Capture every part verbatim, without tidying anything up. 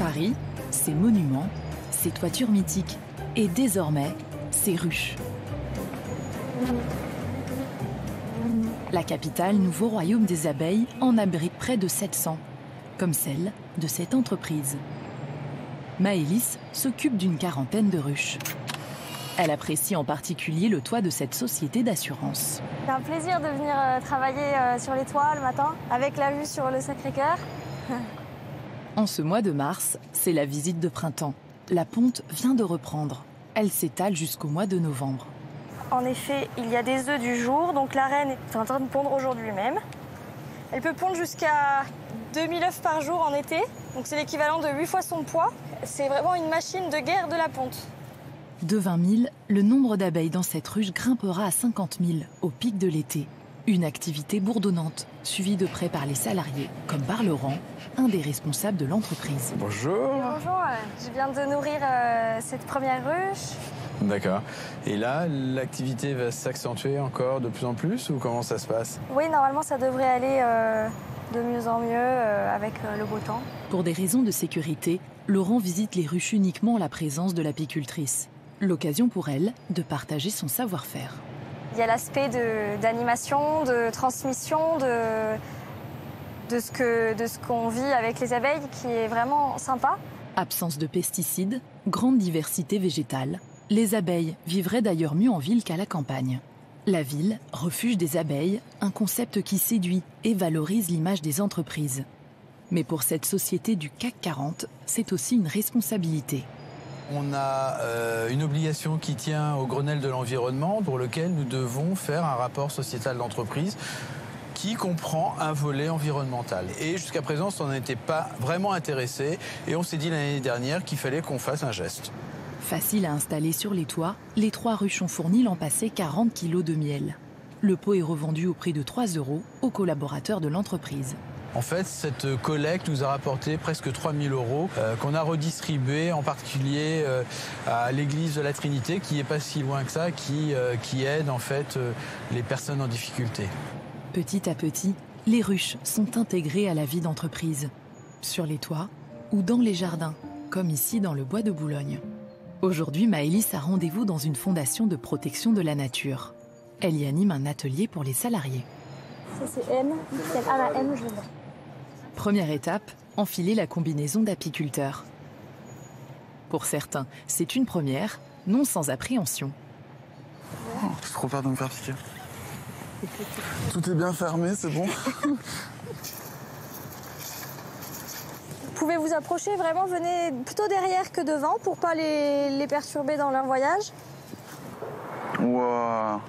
Paris, ses monuments, ses toitures mythiques et désormais, ses ruches. La capitale, nouveau royaume des abeilles, en abrite près de sept cents, comme celle de cette entreprise. Maëlys s'occupe d'une quarantaine de ruches. Elle apprécie en particulier le toit de cette société d'assurance. C'est un plaisir de venir euh, travailler euh, sur les toits le matin, avec la vue sur le Sacré-Cœur. En ce mois de mars, c'est la visite de printemps. La ponte vient de reprendre. Elle s'étale jusqu'au mois de novembre. En effet, il y a des œufs du jour, donc la reine est en train de pondre aujourd'hui même. Elle peut pondre jusqu'à deux mille œufs par jour en été, donc c'est l'équivalent de huit fois son poids. C'est vraiment une machine de guerre de la ponte. De vingt mille, le nombre d'abeilles dans cette ruche grimpera à cinquante mille au pic de l'été. Une activité bourdonnante, suivie de près par les salariés, comme par Laurent, un des responsables de l'entreprise. Bonjour. Bonjour, je viens de nourrir euh, cette première ruche. D'accord. Et là, l'activité va s'accentuer encore de plus en plus ou comment ça se passe? Oui, normalement, ça devrait aller euh, de mieux en mieux euh, avec euh, le beau temps. Pour des raisons de sécurité, Laurent visite les ruches uniquement en la présence de l'apicultrice. L'occasion pour elle de partager son savoir-faire. Il y a l'aspect d'animation, de, de transmission, de, de ce que, de ce qu'on vit avec les abeilles qui est vraiment sympa. Absence de pesticides, grande diversité végétale. Les abeilles vivraient d'ailleurs mieux en ville qu'à la campagne. La ville, refuge des abeilles, un concept qui séduit et valorise l'image des entreprises. Mais pour cette société du C A C quarante, c'est aussi une responsabilité. On a euh, une obligation qui tient au Grenelle de l'environnement pour lequel nous devons faire un rapport sociétal d'entreprise qui comprend un volet environnemental. Et jusqu'à présent, on n'en était pas vraiment intéressé et on s'est dit l'année dernière qu'il fallait qu'on fasse un geste. Facile à installer sur les toits, les trois ruches ont fourni l'an passé quarante kilos de miel. Le pot est revendu au prix de trois euros aux collaborateurs de l'entreprise. En fait, cette collecte nous a rapporté presque trois mille euros euh, qu'on a redistribué en particulier euh, à l'église de la Trinité, qui n'est pas si loin que ça, qui, euh, qui aide en fait euh, les personnes en difficulté. Petit à petit, les ruches sont intégrées à la vie d'entreprise, sur les toits ou dans les jardins, comme ici dans le bois de Boulogne. Aujourd'hui, Maëlys a rendez-vous dans une fondation de protection de la nature. Elle y anime un atelier pour les salariés. Ça c'est M, c'est A la M, je vois. Première étape, enfiler la combinaison d'apiculteur. Pour certains, c'est une première, non sans appréhension. Oh, j'ai trop peur de me faire piquer. Tout est bien fermé, c'est bon. Vous pouvez vous approcher, vraiment, venez plutôt derrière que devant pour pas les, les perturber dans leur voyage. Wow.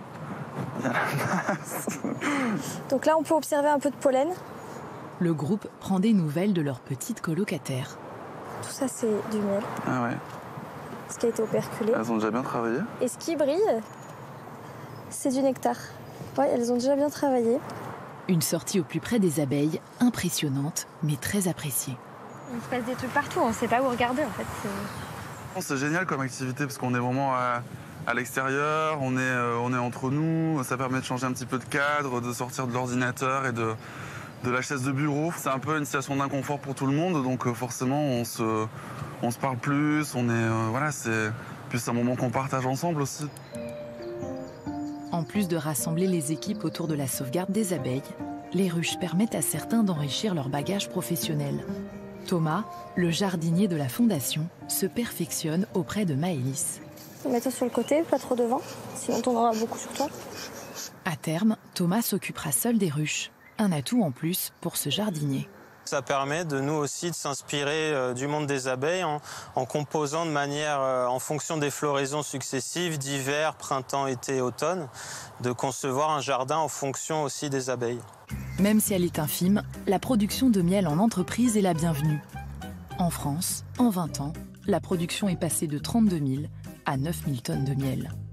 Donc là, on peut observer un peu de pollen. Le groupe prend des nouvelles de leurs petites colocataires. Tout ça, c'est du miel. Ah ouais. Ce qui a été operculé. Elles ont déjà bien travaillé. Et ce qui brille, c'est du nectar. Ouais, elles ont déjà bien travaillé. Une sortie au plus près des abeilles, impressionnante, mais très appréciée. Il se passe des trucs partout, on ne sait pas où regarder en fait. C'est génial comme activité parce qu'on est vraiment à, à l'extérieur, on est, euh, on est entre nous, ça permet de changer un petit peu de cadre, de sortir de l'ordinateur et de, de la chaise de bureau. C'est un peu une situation d'inconfort pour tout le monde, donc euh, forcément on se, on se parle plus, on est, euh, voilà, c'est, puis c'est un moment qu'on partage ensemble aussi. En plus de rassembler les équipes autour de la sauvegarde des abeilles, les ruches permettent à certains d'enrichir leur bagage professionnel. Thomas, le jardinier de la fondation, se perfectionne auprès de Maëlys. Mets-toi sur le côté, pas trop devant, sinon t'en auras beaucoup sur toi. À terme, Thomas s'occupera seul des ruches, un atout en plus pour ce jardinier. Ça permet de nous aussi de s'inspirer euh, du monde des abeilles en, en composant de manière, euh, en fonction des floraisons successives, d'hiver, printemps, été, automne, de concevoir un jardin en fonction aussi des abeilles. Même si elle est infime, la production de miel en entreprise est la bienvenue. En France, en vingt ans, la production est passée de trente-deux mille à neuf mille tonnes de miel.